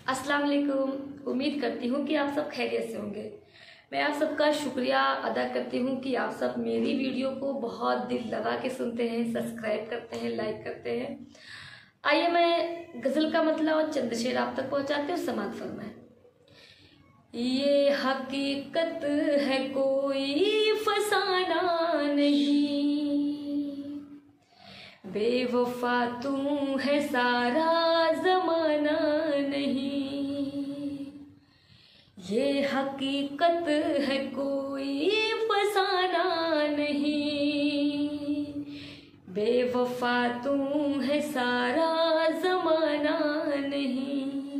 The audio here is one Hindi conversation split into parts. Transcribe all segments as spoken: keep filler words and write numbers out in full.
अस्सलाम वालेकुम। उम्मीद करती हूँ कि आप सब खैरियत से होंगे। मैं आप सबका शुक्रिया अदा करती हूँ कि आप सब मेरी वीडियो को बहुत दिल लगा के सुनते हैं, सब्सक्राइब करते हैं, लाइक करते हैं। आइए मैं गज़ल का मतलब और चंद शेर आप तक पहुँचाते हूँ, समात फरमाएं। ये हकीकत है कोई फसाना नहीं, बेवफा तू है सारा जमाना नहीं। ये हकीकत है कोई फसाना नहीं, बेवफा तू है सारा जमाना नहीं।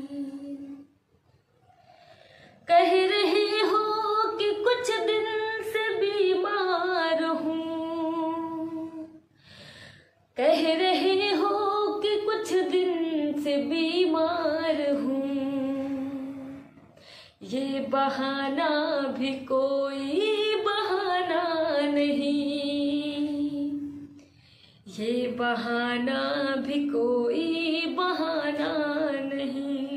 कह रहे हो कि कुछ दिन से बीमार हूँ, कह रहे हो कि कुछ दिन से बीमार हूँ। ये बहाना भी कोई बहाना नहीं, ये बहाना भी कोई बहाना नहीं।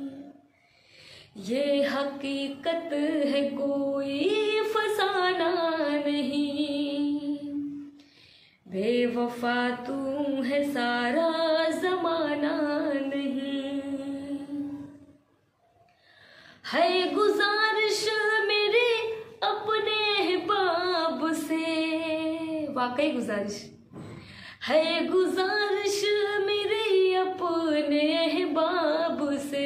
ये हकीकत है कोई फसाना नहीं, बेवफा तू है सारा जमाना नहीं। है गुजारिश मेरी अपने बाब से, वाकई गुजारिश है, गुजारिश मेरी अपने बाब से।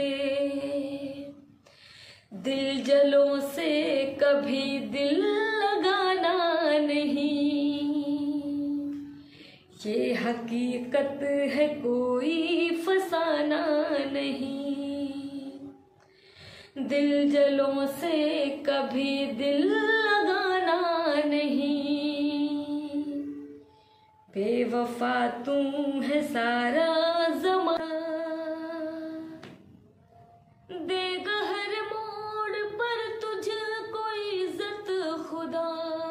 दिल जलों से कभी दिल लगाना नहीं, ये हकीकत है कोई फसाना नहीं। दिल जलों से कभी दिल लगाना नहीं, बेवफा तू है सारा ज़माना। देगा हर मोड़ पर तुझको इज्जत खुदा,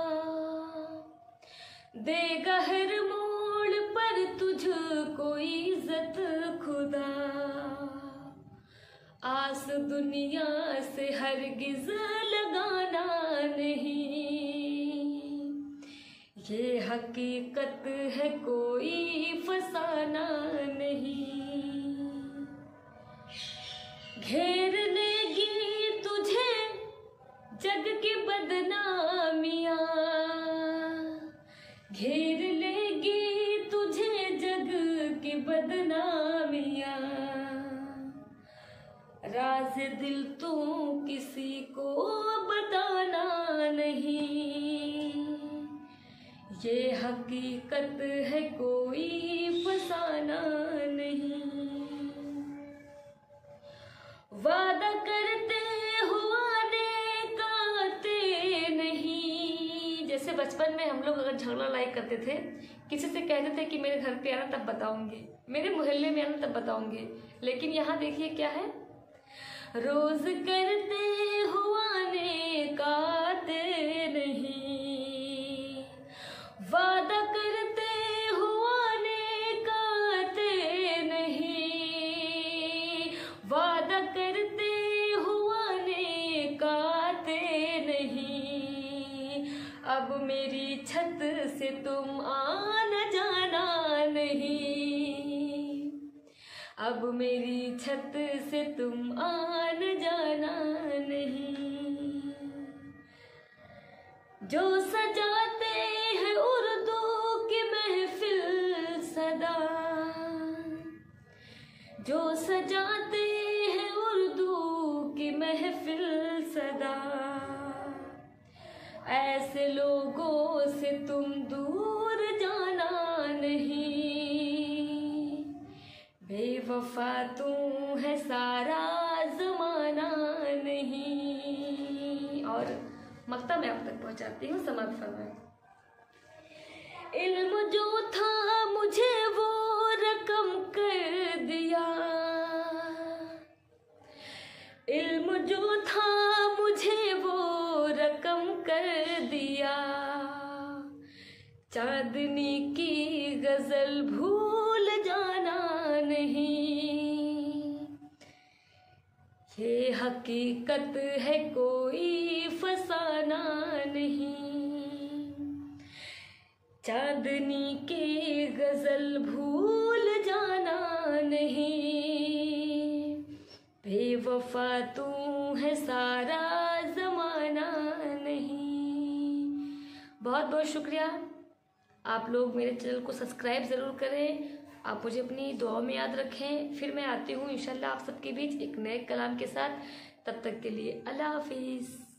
देगा हर मोड़ पर तुझको इज्जत खुदा। आस दुनिया से हरगिज लगाना नहीं, ये हकीकत है कोई फसाना नहीं। घेर लेगी तुझे जग की बदनामियाँ, घेर लेगी तुझे जग की बदनामियाँ। राज दिल तू किसी को बताना नहीं, ये हकीकत है कोई फसाना नहीं। वादा करते हो आने का आते नहीं, जैसे बचपन में हम लोग अगर झगड़ा लाइक करते थे, किसी से कहते थे कि मेरे घर पे आना तब बताऊंगे, मेरे मोहल्ले में आना तब बताऊंगे। लेकिन यहाँ देखिए क्या है, रोज करते हो आने का आते नहीं। वादा करते हो आने का आते नहीं, वादा करते हो आने का आते नहीं। अब मेरी छत से तुम आना जाना नहीं, अब मेरी छत से तुम आना जाना नहीं। जो सजाते हैं उर्दू की महफिल सदा, जो सजाते हैं उर्दू की महफिल सदा। ऐसे लोगों से तुम दूर जाना नहीं, बेवफा तू है सारा जमाना नहीं। और मक्ता मैं आप तक पहुंचाती हूँ, समाप्त फरमाएं। इल्म जो था मुझे वो रकम कर दिया, इल्म जो था मुझे वो रकम कर दिया। चांदनी की गजल भूल जाना नहीं, ये हकीकत है कोई फसाना नहीं, चांदनी के गजल भूल जाना नहीं, बेवफा तू है सारा जमाना नहीं। बहुत बहुत शुक्रिया। आप लोग मेरे चैनल को सब्सक्राइब ज़रूर करें। आप मुझे अपनी दुआओं में याद रखें। फिर मैं आती हूँ इंशाल्लाह आप सबके बीच एक नए कलाम के साथ। तब तक के लिए अल्लाह हाफिज़।